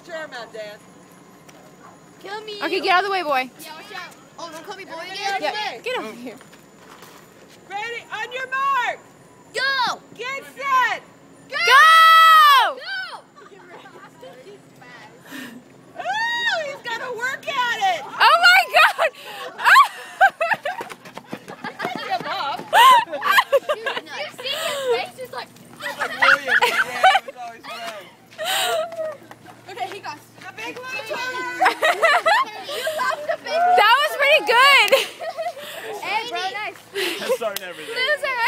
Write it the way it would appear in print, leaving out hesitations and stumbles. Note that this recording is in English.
chairman, Dan. Kill me. Okay, get out of the way, boy. Yeah, watch out. Oh, don't call me boy again. Yeah, get over here. Ready? On your mark. Go. Get set. Go! Go. Ooh, he's got to work at it. Oh my God! Give up. You see his face? He's like. Okay, he got. The big one. You love the big. That was pretty good. Hey, bro, nice. That's starting everything. Loser.